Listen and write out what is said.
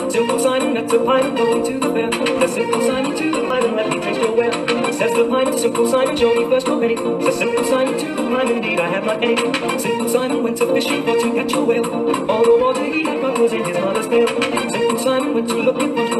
Simple Simon met a pine going to the fair. Says Simple Simon to the pine, let me taste your well. Says the pine to Simple Simon, show me first your penny. Says Simple Simon to the pine, indeed I have not any. Simple Simon went to fishing for to catch a whale. All the water he had got was in his mother's pail. Simple Simon went to looking for